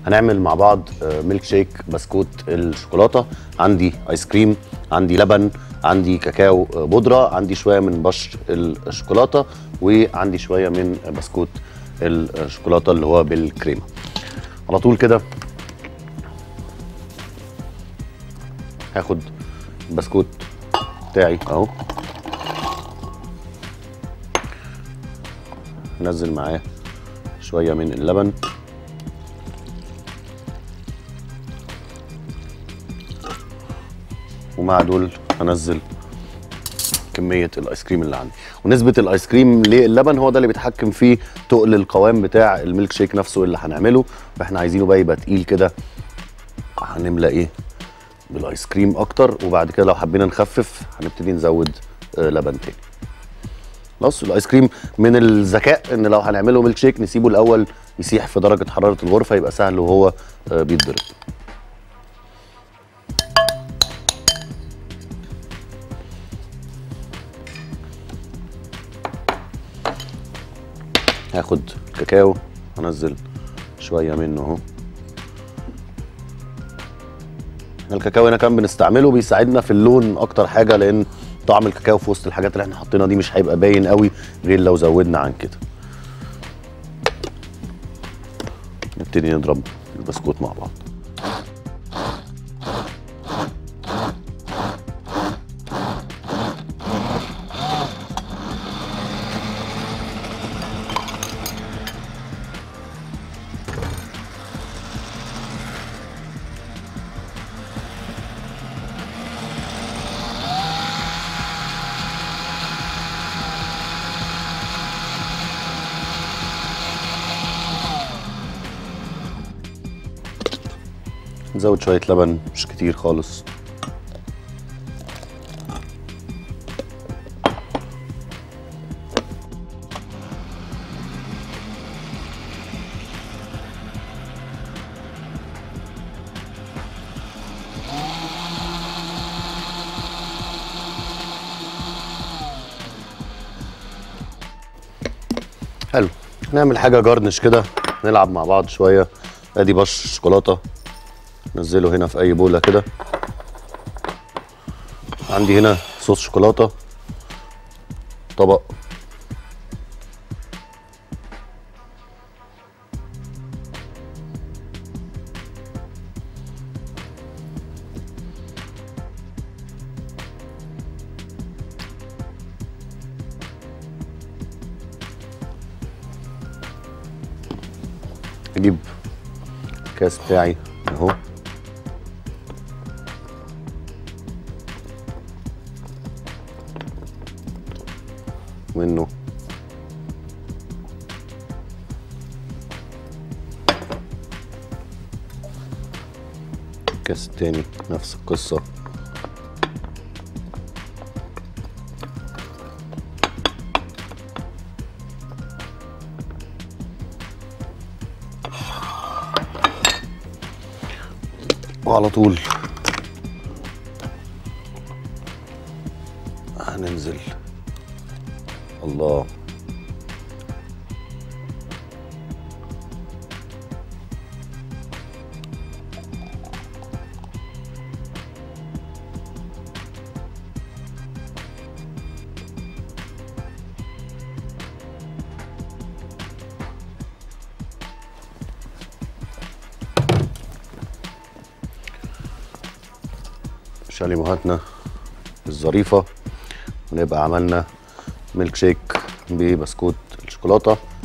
هنعمل مع بعض ميلك شيك بسكوت الشوكولاته. عندي ايس كريم، عندي لبن، عندي كاكاو بودره، عندي شويه من بشر الشوكولاته، وعندي شويه من بسكوت الشوكولاته اللي هو بالكريمه. على طول كده هاخد البسكوت بتاعي اهو، ننزل معاه شويه من اللبن، ومع دول هنزل كميه الايس كريم اللي عندي. ونسبه الايس كريم للبن هو ده اللي بيتحكم في تقل القوام بتاع الميلك شيك نفسه اللي هنعمله. فاحنا عايزينه بقى يبقى تقيل كده، هنملى ايه بالايس كريم اكتر، وبعد كده لو حبينا نخفف هنبتدي نزود لبن تاني. خلاص الايس كريم من الذكاء ان لو هنعمله ميلك شيك نسيبه الاول يسيح في درجه حراره الغرفه، يبقى سهل وهو بيتضرب. هاخد الكاكاو، هنزل شويه منه اهو. الكاكاو هنا كان بنستعمله بيساعدنا في اللون اكتر حاجه، لان طعم الكاكاو في وسط الحاجات اللي احنا حاطينها دي مش هيبقى باين قوي غير لو زودنا عن كده. نبتدي نضرب البسكوت مع بعض. نزود شوية لبن مش كتير خالص. حلو، نعمل حاجة جارنش كده، نلعب مع بعض شوية. ادي بش شوكولاتة، نزله هنا في اي بوله كده. عندي هنا صوص شوكولاته، طبق اجيب الكاس بتاعي اهو، منه الكاس التاني نفس القصة. وعلى طول هننزل. الله، شاليموهاتنا الظريفة، ونبقى عملنا ميلك شيك ببسكوت الشوكولاتة.